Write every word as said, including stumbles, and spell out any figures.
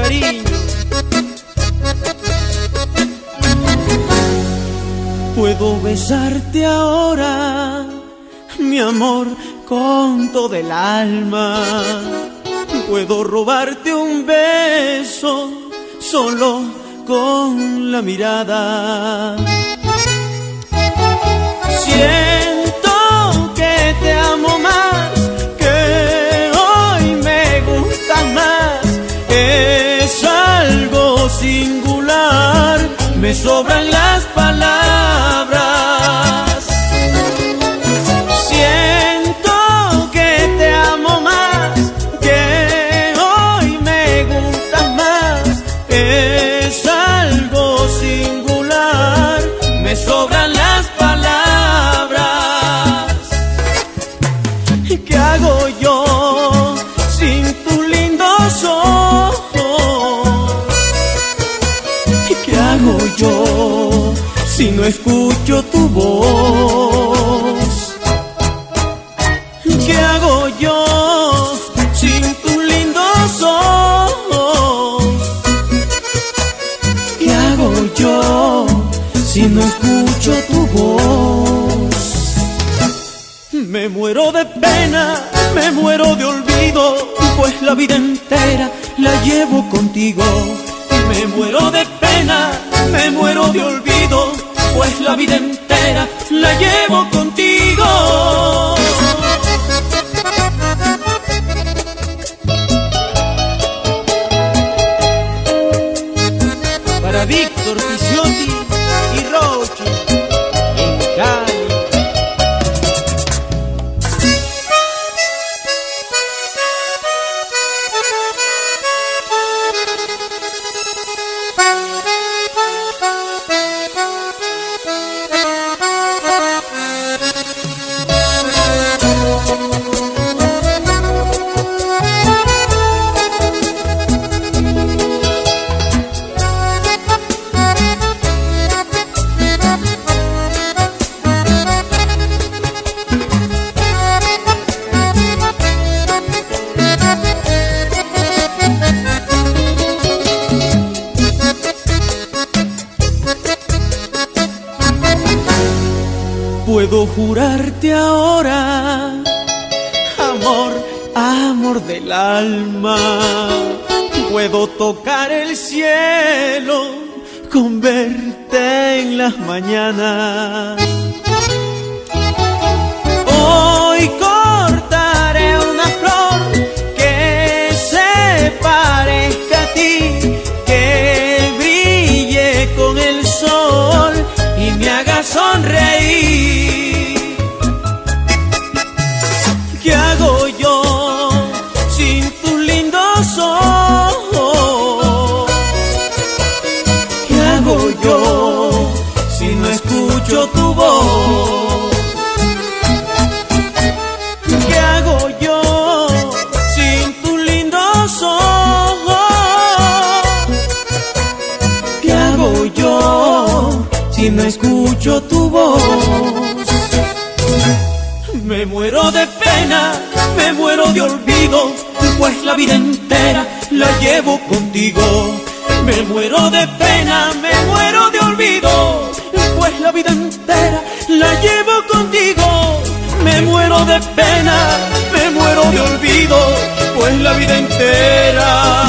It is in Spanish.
cariño. Puedo besarte ahora, mi amor, con todo el alma. Puedo robarte un beso solo con la mirada. Siento que te amo más, que hoy me gustas más. Es algo singular, me sobran las palabras. Siento que te amo más, que hoy me gustas más. Es algo singular, me sobran las palabras. ¿Qué hago yo sin tus lindos ojos? ¿Qué hago yo si no escucho tu voz? ¿Qué hago yo sin tus lindos ojos? ¿Qué hago yo si no escucho tu voz? Me muero de pena, me muero de olvido, pues la vida entera la llevo contigo. Me muero de pena, me muero de olvido, pues la vida entera la llevo contigo. Para Víctor Picciotti y Rochi en Cali. Puedo jurarte ahora, amor, amor del alma. Puedo tocar el cielo con verte en las mañanas. Hoy cortaré una flor que se parezca a ti, que brille con el sol y me haga sonreír. ¿Qué hago yo sin tus lindos ojos? ¿Qué hago yo si no escucho tu voz? ¿Qué hago yo sin tus lindos ojos? ¿Qué hago yo si no escucho tu voz? Me muero de pena, me muero de olvido, pues la vida entera la llevo contigo. Me muero de pena, me muero de olvido, pues la vida entera la llevo contigo. Me muero de pena, me muero de olvido, pues la vida entera